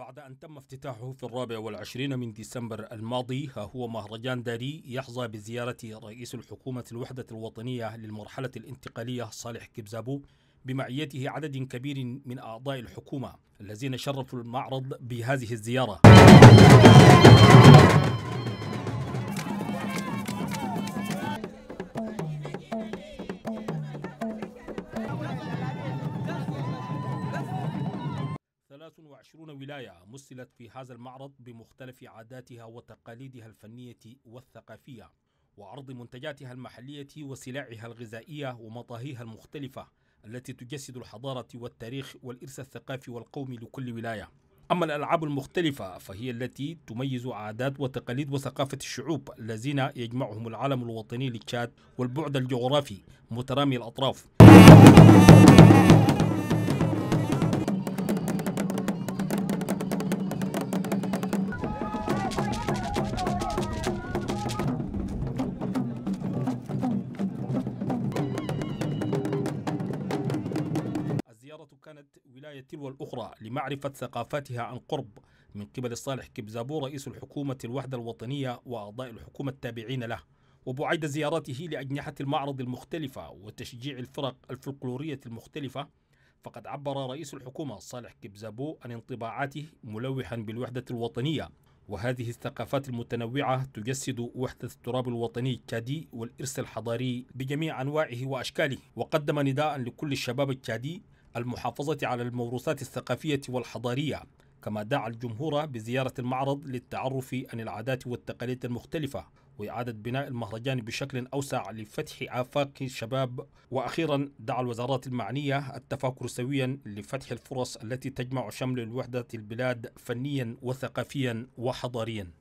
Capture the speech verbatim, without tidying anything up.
بعد أن تم افتتاحه في الرابع والعشرين من ديسمبر الماضي، ها هو مهرجان داري يحظى بزيارة رئيس الحكومة الوحدة الوطنية للمرحلة الانتقالية صالح كبزابو بمعيته عدد كبير من أعضاء الحكومة الذين شرفوا المعرض بهذه الزيارة. ثلاث وعشرين ولاية مثلت في هذا المعرض بمختلف عاداتها وتقاليدها الفنية والثقافية، وعرض منتجاتها المحلية وسلعها الغذائية ومطاهيها المختلفة التي تجسد الحضارة والتاريخ والإرث الثقافي والقومي لكل ولاية. أما الألعاب المختلفة فهي التي تميز عادات وتقاليد وثقافة الشعوب الذين يجمعهم العلم الوطني لتشاد والبعد الجغرافي مترامي الأطراف. الزيارة كانت ولاية تلو الأخرى لمعرفة ثقافاتها عن قرب من قبل صالح كبزابو رئيس الحكومة الوحدة الوطنية وأعضاء الحكومة التابعين له، وبعيد زيارته لأجنحة المعرض المختلفة وتشجيع الفرق الفلكلورية المختلفة، فقد عبر رئيس الحكومة صالح كبزابو عن انطباعاته ملوحا بالوحدة الوطنية، وهذه الثقافات المتنوعة تجسد وحدة التراب الوطني التشادي والإرث الحضاري بجميع أنواعه وأشكاله، وقدم نداء لكل الشباب التشادي المحافظة على الموروثات الثقافية والحضارية، كما دعا الجمهور بزيارة المعرض للتعرف عن العادات والتقاليد المختلفة وإعادة بناء المهرجان بشكل أوسع لفتح آفاق الشباب. وأخيرا دعا الوزارات المعنية التفاكر سويا لفتح الفرص التي تجمع شمل الوحدة البلاد فنيا وثقافيا وحضاريا.